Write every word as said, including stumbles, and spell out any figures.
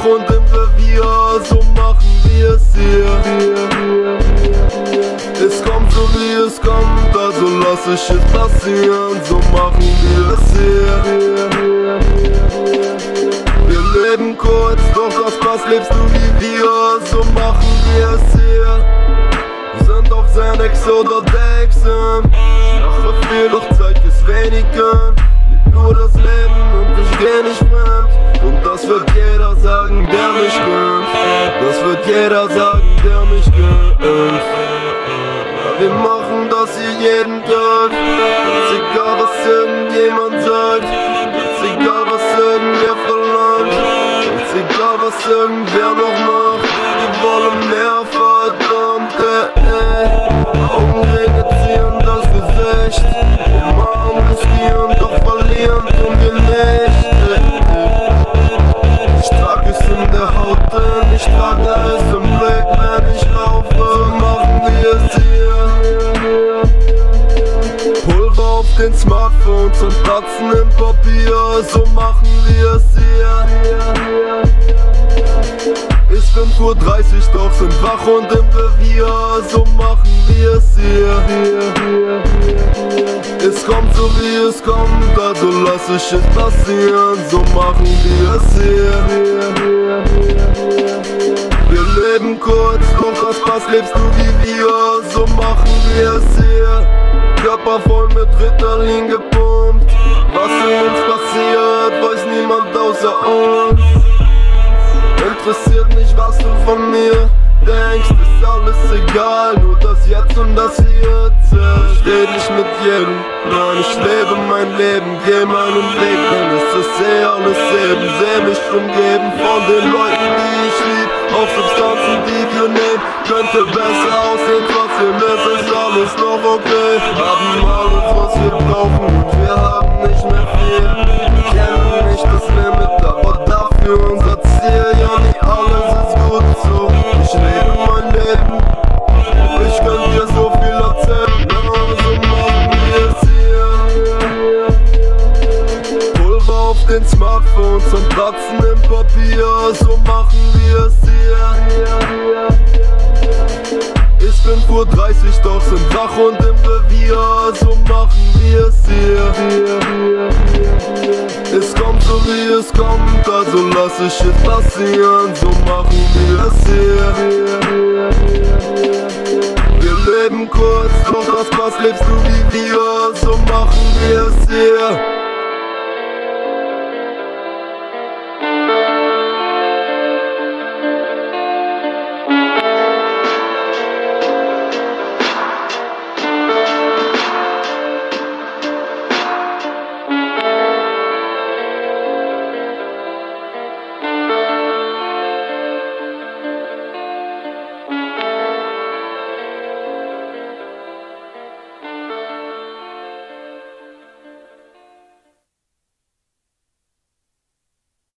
und im Revier, so machen wir es hier. Es kommt so wie es kommt, also lass ich es passieren, so machen wir es hier. Wir leben kurz, doch aus Spaß lebst du wie wir, so machen wir es hier. Sind auf Xanax oder Dexen, mache viel, doch Zeit ist weniger. Lieb nur das Leben und ich geh nicht fremd. Und das wird jeder sagen, der mich kennt. Das wird jeder sagen, der mich kennt. Ja, wir machen das hier jeden Tag. Ganz egal was irgendjemand sagt, ganz egal was irgendwer verlangt, ganz egal was irgendwer noch macht. Wir wollen mehr, verdammt, äh, Augenringe ziehen das Gesicht. Immer riskieren, doch verlieren tun wir nicht. Ich trag es in der Haut drin, ich trage es im Blick, wenn ich laufe. So machen wir es hier. Pulver auf den Smartphones und Tatzen im Papier, so machen wir es hier. Ist fünf Uhr dreißig, doch sind wach und im Revier, so machen wir es hier. Es kommt so wie es kommt, also lass ich es passieren, so machen wir es hier. Wir leben kurz, doch aus Spaß lebst du wie wir, so machen wir es hier. Körper voll mit Ritalin gepumpt, was in uns passiert, weiß niemand außer uns. Interessiert nicht, was du von mir denkst, ist alles egal, nur das Jetzt und das Hier zählt. Ich rede nicht mit jedem, nein, ich lebe mein Leben, geh meinen Weg, denn es ist eh alles eben. Seh mich umgeben von den Leuten, die ich lieb, auf Substanzen, die wir nehmen. Könnte besser aussehen, trotzdem ist es alles noch okay. Haben alles, was wir brauchen und wir haben nicht mehr viel. Kennen nicht das Limit, aber dafür unser Ziel. Ja, nicht alles ist gut so, ich lebe mein Leben. Ich könnte dir so viel erzählen, aber so machen wir es hier. Pulver auf den Smartphones und Tatzen im Papier, so machen wir es hier. Ist fünf Uhr dreißig, doch sind wach und im Revier, so machen wir es hier. Es kommt so wie es kommt, also lass ich es passieren, so machen wir es hier. Wir leben kurz, doch aus Spaß lebst du